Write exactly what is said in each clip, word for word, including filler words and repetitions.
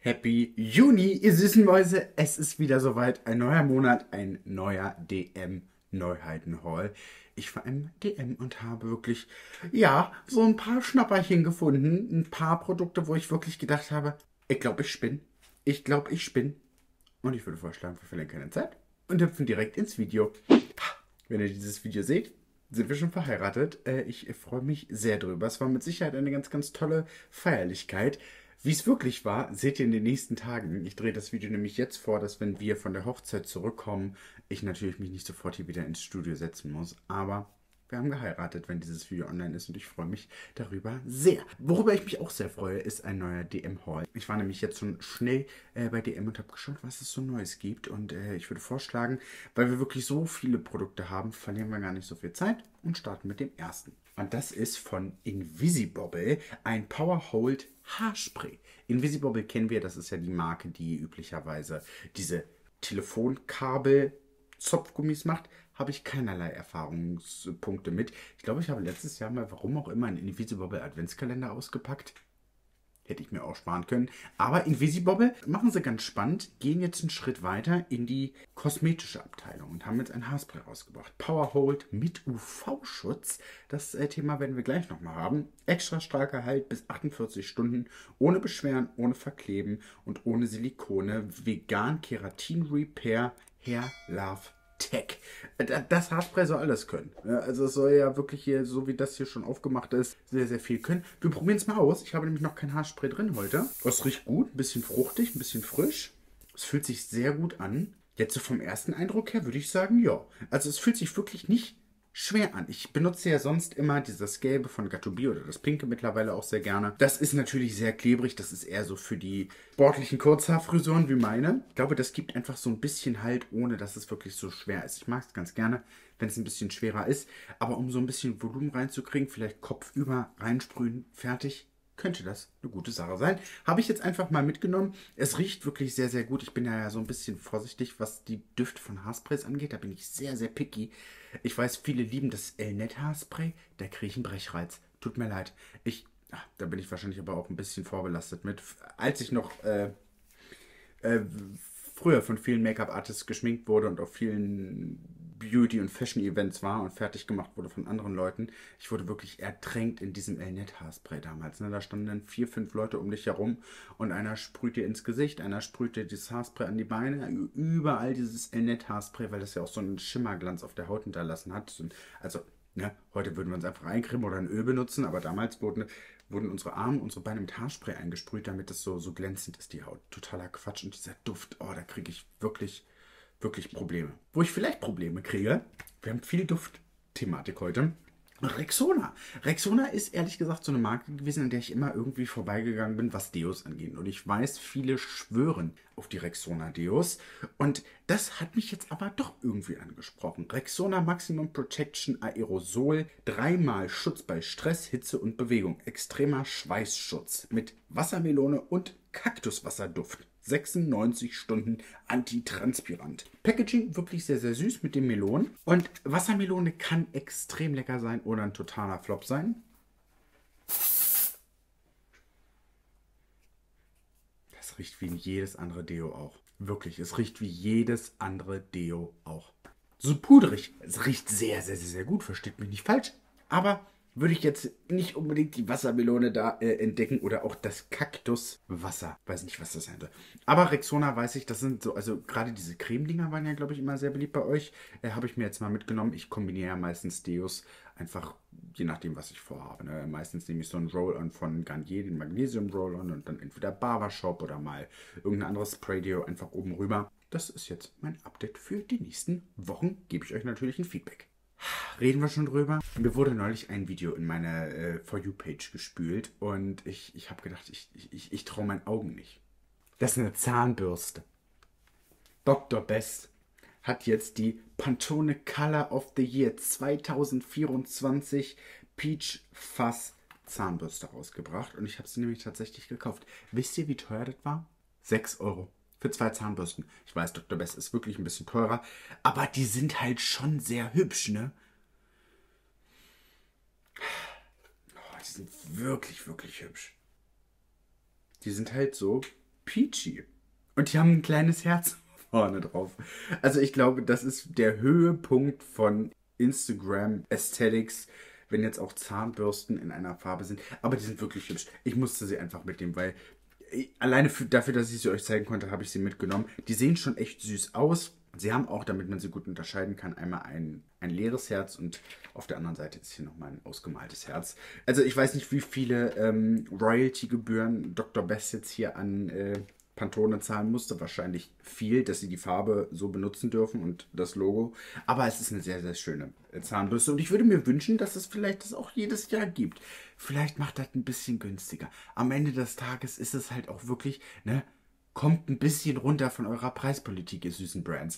Happy Juni, ihr süßen Mäuse. Es ist wieder soweit. Ein neuer Monat, ein neuer D M-Neuheiten-Haul. Ich war im D M und habe wirklich, ja, so ein paar Schnapperchen gefunden. Ein paar Produkte, wo ich wirklich gedacht habe, ich glaube, ich spinne. Ich glaube, ich spinne. Und ich würde vorschlagen, wir verlieren keine Zeit und hüpfen direkt ins Video. Wenn ihr dieses Video seht, sind wir schon verheiratet. Äh, ich freue mich sehr drüber. Es war mit Sicherheit eine ganz, ganz tolle Feierlichkeit. Wie es wirklich war, seht ihr in den nächsten Tagen. Ich drehe das Video nämlich jetzt vor, dass wenn wir von der Hochzeit zurückkommen, ich natürlich mich nicht sofort hier wieder ins Studio setzen muss. Aber wir haben geheiratet, wenn dieses Video online ist und ich freue mich darüber sehr. Worüber ich mich auch sehr freue, ist ein neuer D M-Haul. Ich war nämlich jetzt schon schnell äh, bei D M und habe geschaut, was es so Neues gibt. Und äh, ich würde vorschlagen, weil wir wirklich so viele Produkte haben, verlieren wir gar nicht so viel Zeit und starten mit dem ersten. Und das ist von Invisibobble ein Power Hold Haarspray. Invisibobble kennen wir, das ist ja die Marke, die üblicherweise diese Telefonkabel Zopfgummis macht, habe ich keinerlei Erfahrungspunkte mit. Ich glaube, ich habe letztes Jahr mal, warum auch immer, einen Invisibobble Adventskalender ausgepackt. Hätte ich mir auch sparen können. Aber Invisibobble machen sie ganz spannend, gehen jetzt einen Schritt weiter in die kosmetische Abteilung und haben jetzt ein Haarspray rausgebracht. Power Hold mit U V-Schutz. Das äh, Thema werden wir gleich nochmal haben. Extra starker Halt bis achtundvierzig Stunden, ohne Beschweren, ohne Verkleben und ohne Silikone. Vegan Keratin Repair Hair Love Tech. Das Haarspray soll alles können. Also es soll ja wirklich hier, so wie das hier schon aufgemacht ist, sehr, sehr viel können. Wir probieren es mal aus. Ich habe nämlich noch kein Haarspray drin heute. Es riecht gut, ein bisschen fruchtig, ein bisschen frisch. Es fühlt sich sehr gut an. Jetzt so vom ersten Eindruck her würde ich sagen, ja. Also es fühlt sich wirklich nicht schwer an. Ich benutze ja sonst immer dieses Gelbe von Gatoubi oder das Pinke mittlerweile auch sehr gerne. Das ist natürlich sehr klebrig. Das ist eher so für die sportlichen Kurzhaarfrisuren wie meine. Ich glaube, das gibt einfach so ein bisschen Halt, ohne dass es wirklich so schwer ist. Ich mag es ganz gerne, wenn es ein bisschen schwerer ist. Aber um so ein bisschen Volumen reinzukriegen, vielleicht kopfüber reinsprühen, fertig. Könnte das eine gute Sache sein. Habe ich jetzt einfach mal mitgenommen. Es riecht wirklich sehr, sehr gut. Ich bin ja so ein bisschen vorsichtig, was die Düfte von Haarsprays angeht. Da bin ich sehr, sehr picky. Ich weiß, viele lieben das Elnet Haarspray. Da kriege ich einen Brechreiz. Tut mir leid. Ich, ach, da bin ich wahrscheinlich aber auch ein bisschen vorbelastet mit. Als ich noch äh, äh, früher von vielen Make-up-Artists geschminkt wurde und auf vielen Beauty- und Fashion-Events war und fertig gemacht wurde von anderen Leuten. Ich wurde wirklich ertränkt in diesem Elnet-Haarspray damals. Ne? Da standen dann vier, fünf Leute um dich herum und einer sprüht dir ins Gesicht, einer sprüht dir dieses Haarspray an die Beine, überall dieses Elnet-Haarspray, weil das ja auch so einen Schimmerglanz auf der Haut hinterlassen hat. Also, ne, heute würden wir uns einfach eincremen oder ein Öl benutzen, aber damals wurden, wurden unsere Arme, unsere Beine mit Haarspray eingesprüht, damit es so, so glänzend ist, die Haut. Totaler Quatsch. Und dieser Duft, oh, da kriege ich wirklich... wirklich Probleme. Wo ich vielleicht Probleme kriege, wir haben viel Duft-Thematik heute. Rexona. Rexona ist ehrlich gesagt so eine Marke gewesen, an der ich immer irgendwie vorbeigegangen bin, was Deos angeht. Und ich weiß, viele schwören auf die Rexona Deos. Und das hat mich jetzt aber doch irgendwie angesprochen. Rexona Maximum Protection Aerosol. Dreimal Schutz bei Stress, Hitze und Bewegung. Extremer Schweißschutz mit Wassermelone und Kaktuswasserduft. sechsundneunzig Stunden antitranspirant. Packaging wirklich sehr, sehr süß mit den Melonen. Und Wassermelone kann extrem lecker sein oder ein totaler Flop sein. Das riecht wie jedes andere Deo auch. Wirklich, es riecht wie jedes andere Deo auch. So puderig. Es riecht sehr, sehr, sehr, sehr gut. Versteht mich nicht falsch. Aber würde ich jetzt nicht unbedingt die Wassermelone da äh, entdecken oder auch das Kaktuswasser. Weiß nicht, was das sein soll. Aber Rexona weiß ich, das sind so, also gerade diese Cremedinger waren ja, glaube ich, immer sehr beliebt bei euch. Äh, Habe ich mir jetzt mal mitgenommen. Ich kombiniere ja meistens Deos einfach, je nachdem, was ich vorhabe. Ne? Meistens nehme ich so einen Roll-On von Garnier, den Magnesium Roll-On und dann entweder Barbershop oder mal irgendein anderes Spray-Deo einfach oben rüber. Das ist jetzt mein Update für die nächsten Wochen. Gebe ich euch natürlich ein Feedback. Reden wir schon drüber? Mir wurde neulich ein Video in meiner äh, For You-Page gespült und ich, ich habe gedacht, ich, ich, ich traue meinen Augen nicht. Das ist eine Zahnbürste. Doktor Best hat jetzt die Pantone Color of the Year zwanzig vierundzwanzig Peach Fuzz Zahnbürste rausgebracht und ich habe sie nämlich tatsächlich gekauft. Wisst ihr, wie teuer das war? sechs Euro. Für zwei Zahnbürsten. Ich weiß, Doktor Best ist wirklich ein bisschen teurer, aber die sind halt schon sehr hübsch, ne? Oh, die sind wirklich, wirklich hübsch. Die sind halt so peachy. Und die haben ein kleines Herz vorne drauf. Also ich glaube, das ist der Höhepunkt von Instagram Aesthetics, wenn jetzt auch Zahnbürsten in einer Farbe sind. Aber die sind wirklich hübsch. Ich musste sie einfach mitnehmen, weil alleine für, dafür, dass ich sie euch zeigen konnte, habe ich sie mitgenommen. Die sehen schon echt süß aus. Sie haben auch, damit man sie gut unterscheiden kann, einmal ein, ein leeres Herz und auf der anderen Seite ist hier nochmal ein ausgemaltes Herz. Also ich weiß nicht, wie viele ähm, Royalty-Gebühren Doktor Best jetzt hier an äh, Pantone zahlen musste. Wahrscheinlich viel, dass sie die Farbe so benutzen dürfen und das Logo. Aber es ist eine sehr, sehr schöne Zahnbürste. Und ich würde mir wünschen, dass es vielleicht das auch jedes Jahr gibt. Vielleicht macht das ein bisschen günstiger. Am Ende des Tages ist es halt auch wirklich, ne, kommt ein bisschen runter von eurer Preispolitik, ihr süßen Brands.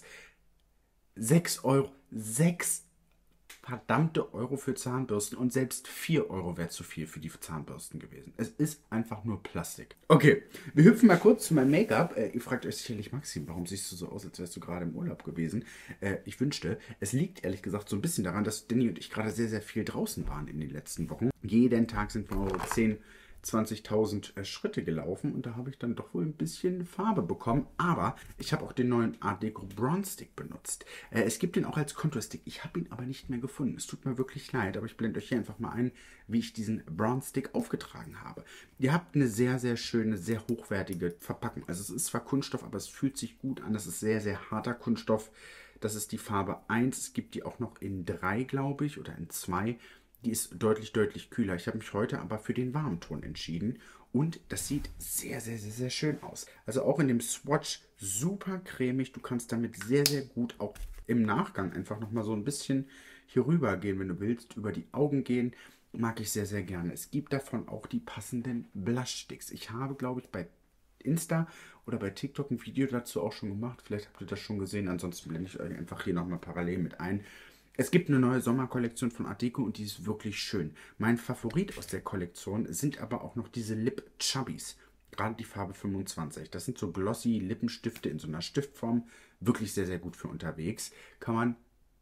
sechs Euro. sechs verdammte Euro für Zahnbürsten und selbst vier Euro wäre zu viel für die Zahnbürsten gewesen. Es ist einfach nur Plastik. Okay, wir hüpfen mal kurz zu meinem Make-up. Äh, ihr fragt euch sicherlich, Maxim, warum siehst du so aus, als wärst du gerade im Urlaub gewesen? Äh, ich wünschte, es liegt ehrlich gesagt so ein bisschen daran, dass Danny und ich gerade sehr, sehr viel draußen waren in den letzten Wochen. Jeden Tag sind wir eure zehn zwanzigtausend äh, Schritte gelaufen und da habe ich dann doch wohl ein bisschen Farbe bekommen. Aber ich habe auch den neuen Art Deco Bronze Stick benutzt. Äh, es gibt den auch als Contour Stick. Ich habe ihn aber nicht mehr gefunden. Es tut mir wirklich leid, aber ich blende euch hier einfach mal ein, wie ich diesen Bronze Stick aufgetragen habe. Ihr habt eine sehr, sehr schöne, sehr hochwertige Verpackung. Also es ist zwar Kunststoff, aber es fühlt sich gut an. Das ist sehr, sehr harter Kunststoff. Das ist die Farbe eins. Es gibt die auch noch in drei, glaube ich, oder in zwei. Die ist deutlich, deutlich kühler. Ich habe mich heute aber für den warmen Ton entschieden. Und das sieht sehr, sehr, sehr, sehr schön aus. Also auch in dem Swatch super cremig. Du kannst damit sehr, sehr gut auch im Nachgang einfach nochmal so ein bisschen hier rüber gehen, wenn du willst. Über die Augen gehen. Mag ich sehr, sehr gerne. Es gibt davon auch die passenden Blush-Sticks. Ich habe, glaube ich, bei Insta oder bei TikTok ein Video dazu auch schon gemacht. Vielleicht habt ihr das schon gesehen. Ansonsten blende ich euch einfach hier nochmal parallel mit ein. Es gibt eine neue Sommerkollektion von Art Deco und die ist wirklich schön. Mein Favorit aus der Kollektion sind aber auch noch diese Lip Chubbies. Gerade die Farbe fünfundzwanzig. Das sind so glossy Lippenstifte in so einer Stiftform. Wirklich sehr, sehr gut für unterwegs. Kann man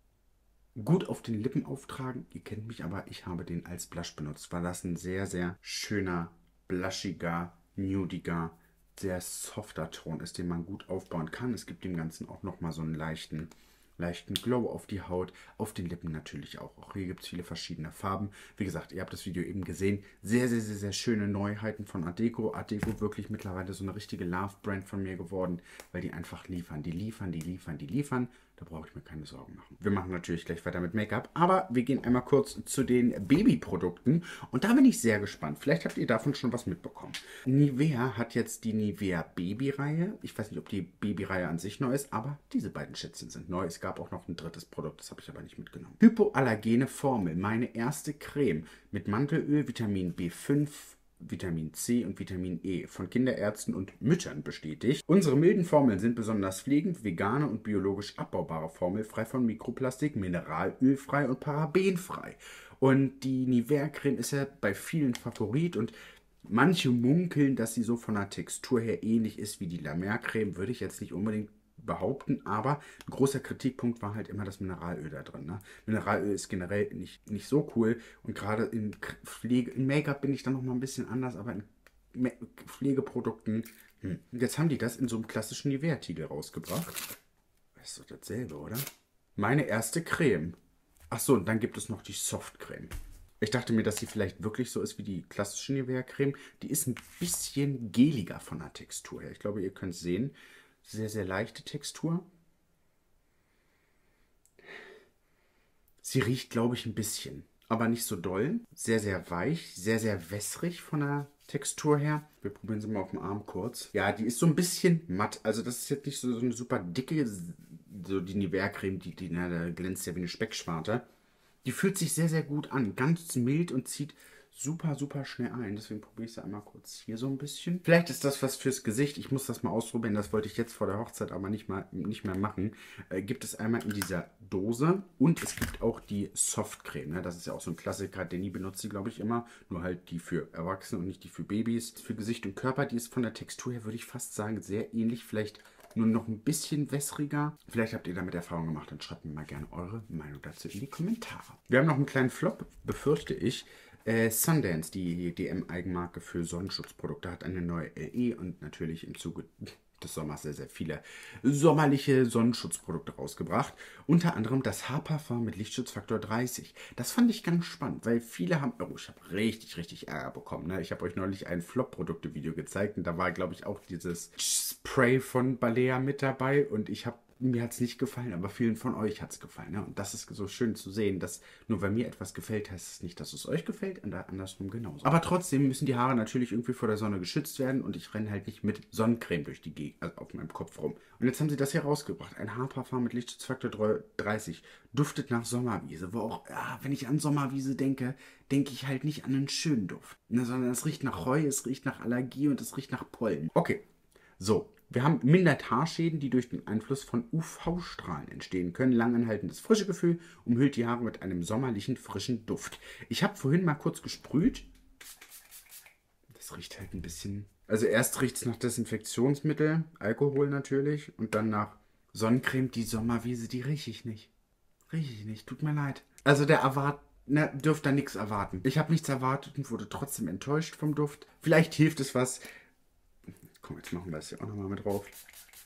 gut auf den Lippen auftragen. Ihr kennt mich, aber ich habe den als Blush benutzt, weil das ein sehr, sehr schöner, blushiger, nudiger, sehr softer Ton ist, den man gut aufbauen kann. Es gibt dem Ganzen auch nochmal so einen leichten leichten Glow auf die Haut, auf den Lippen natürlich auch. Auch hier gibt es viele verschiedene Farben. Wie gesagt, ihr habt das Video eben gesehen. Sehr, sehr, sehr, sehr schöne Neuheiten von Art Deco. Art Deco wirklich mittlerweile so eine richtige Love-Brand von mir geworden, weil die einfach liefern. Die liefern, die liefern, die liefern. Da brauche ich mir keine Sorgen machen. Wir machen natürlich gleich weiter mit Make-up, aber wir gehen einmal kurz zu den Babyprodukten und da bin ich sehr gespannt. Vielleicht habt ihr davon schon was mitbekommen. Nivea hat jetzt die Nivea Baby-Reihe. Ich weiß nicht, ob die Baby-Reihe an sich neu ist, aber diese beiden Schätzchen sind neu. Es gab auch noch ein drittes Produkt, das habe ich aber nicht mitgenommen. Hypoallergene Formel, meine erste Creme mit Mandelöl, Vitamin B fünf, Vitamin C und Vitamin E von Kinderärzten und Müttern bestätigt. Unsere milden Formeln sind besonders pflegend, vegane und biologisch abbaubare Formel, frei von Mikroplastik, mineralölfrei und parabenfrei. Und die Nivea-Creme ist ja bei vielen Favorit und manche munkeln, dass sie so von der Textur her ähnlich ist wie die La Mer-Creme. Würde ich jetzt nicht unbedingt behaupten, aber ein großer Kritikpunkt war halt immer das Mineralöl da drin. Ne? Mineralöl ist generell nicht, nicht so cool und gerade in Pflege, in Make-up bin ich dann noch mal ein bisschen anders, aber in Pflegeprodukten, hm. Jetzt haben die das in so einem klassischen Nivea-Tiegel rausgebracht. Das ist doch dasselbe, oder? Meine erste Creme. Achso, und dann gibt es noch die Softcreme. Ich dachte mir, dass sie vielleicht wirklich so ist wie die klassische Nivea-Creme. Die ist ein bisschen geliger von der Textur her. Ich glaube, ihr könnt es sehen. Sehr, sehr leichte Textur. Sie riecht, glaube ich, ein bisschen, aber nicht so doll. Sehr, sehr weich, sehr, sehr wässrig von der Textur her. Wir probieren sie mal auf dem Arm kurz. Ja, die ist so ein bisschen matt. Also das ist jetzt nicht so, so eine super dicke, so die Nivea-Creme, die, die na, da glänzt ja wie eine Speckschwarte. Die fühlt sich sehr, sehr gut an. Ganz mild und zieht super, super schnell ein. Deswegen probiere ich sie einmal kurz hier so ein bisschen. Vielleicht ist das was fürs Gesicht. Ich muss das mal ausprobieren. Das wollte ich jetzt vor der Hochzeit aber nicht, mal, nicht mehr machen. Äh, gibt es einmal in dieser Dose und es gibt auch die Softcreme. Ne? Das ist ja auch so ein Klassiker. Danny benutzt sie, glaube ich, immer. Nur halt die für Erwachsene und nicht die für Babys. Für Gesicht und Körper, die ist von der Textur her, würde ich fast sagen, sehr ähnlich. Vielleicht nur noch ein bisschen wässriger. Vielleicht habt ihr damit Erfahrung gemacht. Dann schreibt mir mal gerne eure Meinung dazu in die Kommentare. Wir haben noch einen kleinen Flop, befürchte ich. Äh, Sundance, die D M-Eigenmarke für Sonnenschutzprodukte, hat eine neue L E und natürlich im Zuge des Sommers sehr, sehr viele sommerliche Sonnenschutzprodukte rausgebracht. Unter anderem das Haarparfum mit Lichtschutzfaktor dreißig. Das fand ich ganz spannend, weil viele haben... Oh, ich habe richtig, richtig Ärger bekommen. Ne? Ich habe euch neulich ein Flop-Produkte-Video gezeigt und da war, glaube ich, auch dieses Spray von Balea mit dabei und ich habe... Mir hat es nicht gefallen, aber vielen von euch hat es gefallen. Ne? Und das ist so schön zu sehen, dass nur weil mir etwas gefällt, heißt es nicht, dass es euch gefällt und andersrum genauso. Aber trotzdem müssen die Haare natürlich irgendwie vor der Sonne geschützt werden und ich renne halt nicht mit Sonnencreme durch die Gegend, also auf meinem Kopf rum. Und jetzt haben sie das hier rausgebracht. Ein Haarparfum mit Lichtschutzfaktor dreißig. Duftet nach Sommerwiese. Wo auch, ja, wenn ich an Sommerwiese denke, denke ich halt nicht an einen schönen Duft. Ne, sondern es riecht nach Heu, es riecht nach Allergie und es riecht nach Pollen. Okay, so. Wir haben mindert Haarschäden, die durch den Einfluss von U V-Strahlen entstehen können. Langanhaltendes frische Gefühl umhüllt die Haare mit einem sommerlichen, frischen Duft. Ich habe vorhin mal kurz gesprüht. Das riecht halt ein bisschen... Also erst riecht es nach Desinfektionsmittel, Alkohol natürlich, und dann nach Sonnencreme. Die Sommerwiese, die rieche ich nicht. Rieche ich nicht, tut mir leid. Also der erwartet... Na, dürft da nichts erwarten. Ich habe nichts erwartet und wurde trotzdem enttäuscht vom Duft. Vielleicht hilft es was... Komm, jetzt machen wir das hier auch nochmal mit drauf.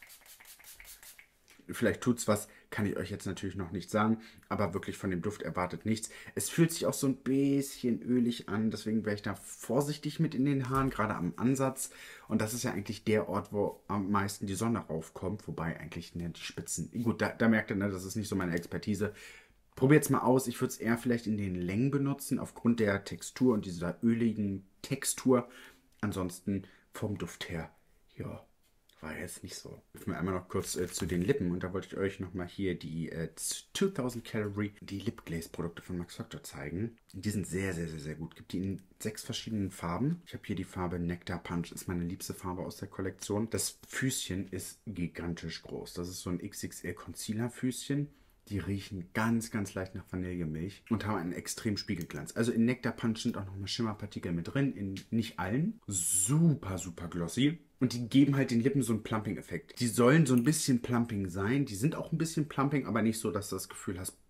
Vielleicht tut es was, kann ich euch jetzt natürlich noch nicht sagen, aber wirklich von dem Duft erwartet nichts. Es fühlt sich auch so ein bisschen ölig an, deswegen wäre ich da vorsichtig mit in den Haaren, gerade am Ansatz. Und das ist ja eigentlich der Ort, wo am meisten die Sonne raufkommt, wobei eigentlich ne, die Spitzen... Gut, da, da merkt ihr, ne, das ist nicht so meine Expertise. Probiert es mal aus. Ich würde es eher vielleicht in den Längen benutzen, aufgrund der Textur und dieser öligen Textur. Ansonsten vom Duft her, ja, war jetzt nicht so. Ich will einmal noch kurz äh, zu den Lippen und da wollte ich euch nochmal hier die äh, zweitausend Calorie, die Lip Glaze Produkte von Max Factor zeigen. Die sind sehr, sehr, sehr, sehr gut. Gibt die in sechs verschiedenen Farben. Ich habe hier die Farbe Nectar Punch, ist meine liebste Farbe aus der Kollektion. Das Füßchen ist gigantisch groß. Das ist so ein X X L Concealer Füßchen. Die riechen ganz, ganz leicht nach Vanillemilch und haben einen extremen Spiegelglanz. Also in Nectar Punch sind auch nochmal Schimmerpartikel mit drin, in nicht allen. Super, super glossy. Und die geben halt den Lippen so einen Plumping-Effekt. Die sollen so ein bisschen Plumping sein. Die sind auch ein bisschen Plumping, aber nicht so, dass du das Gefühl hast,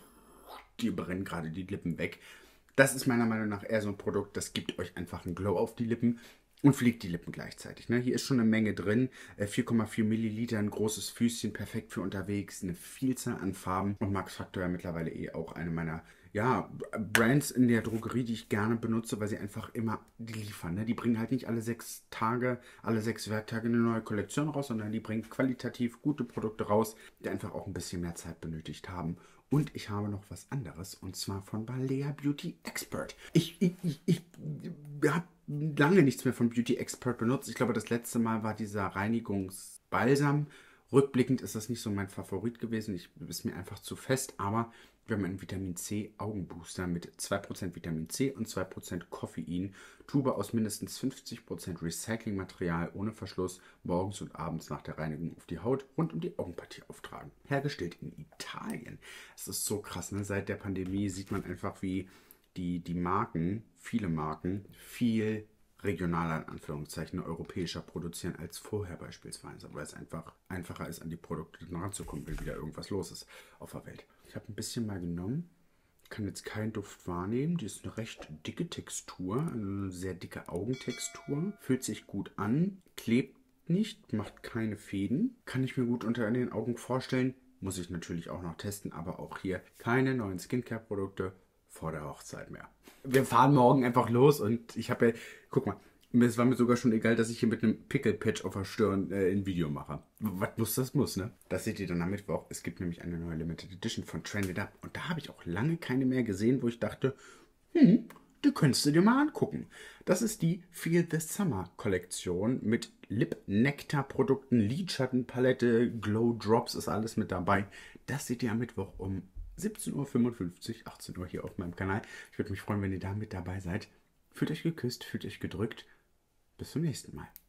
die brennen gerade die Lippen weg. Das ist meiner Meinung nach eher so ein Produkt, das gibt euch einfach einen Glow auf die Lippen. Und pflegt die Lippen gleichzeitig. Ne? Hier ist schon eine Menge drin. vier Komma vier Milliliter, ein großes Füßchen, perfekt für unterwegs. Eine Vielzahl an Farben. Und Max Factor ja mittlerweile eh auch eine meiner ja, Brands in der Drogerie, die ich gerne benutze, weil sie einfach immer die liefern. Ne? Die bringen halt nicht alle sechs Tage, alle sechs Werktage eine neue Kollektion raus, sondern die bringen qualitativ gute Produkte raus, die einfach auch ein bisschen mehr Zeit benötigt haben. Und ich habe noch was anderes, und zwar von Balea Beauty Expert. Ich, ich, ich, ich habe lange nichts mehr von Beauty Expert benutzt. Ich glaube, das letzte Mal war dieser Reinigungsbalsam. Rückblickend ist das nicht so mein Favorit gewesen. Ich ist mir einfach zu fest, aber wir haben einen Vitamin C Augenbooster mit zwei Prozent Vitamin C und zwei Prozent Koffein. Tube aus mindestens fünfzig Prozent Recyclingmaterial ohne Verschluss, morgens und abends nach der Reinigung auf die Haut rund um die Augenpartie auftragen. Hergestellt in Italien. Es ist so krass, ne? Seit der Pandemie sieht man einfach, wie die, die Marken, viele Marken, viel regionaler, in Anführungszeichen, europäischer produzieren als vorher beispielsweise, weil es einfach einfacher ist, an die Produkte ranzukommen, wenn wieder irgendwas los ist auf der Welt. Ich habe ein bisschen mal genommen, kann jetzt keinen Duft wahrnehmen. Die ist eine recht dicke Textur, eine sehr dicke Augentextur, fühlt sich gut an, klebt nicht, macht keine Fäden, kann ich mir gut unter den Augen vorstellen, muss ich natürlich auch noch testen, aber auch hier keine neuen Skincare-Produkte vor der Hochzeit mehr. Wir fahren morgen einfach los und ich habe ja, guck mal, es war mir sogar schon egal, dass ich hier mit einem Pickel-Patch auf der Stirn äh, ein Video mache. Was muss, das muss, ne? Das seht ihr dann am Mittwoch. Es gibt nämlich eine neue Limited Edition von Trended Up und da habe ich auch lange keine mehr gesehen, wo ich dachte, hm, die könntest du dir mal angucken. Das ist die Feel the Summer Kollektion mit Lip-Nectar-Produkten, Lidschattenpalette, Glow Drops ist alles mit dabei. Das seht ihr am Mittwoch um siebzehn Uhr fünfundfünfzig, achtzehn Uhr hier auf meinem Kanal. Ich würde mich freuen, wenn ihr da mit dabei seid. Fühlt euch geküsst, fühlt euch gedrückt. Bis zum nächsten Mal.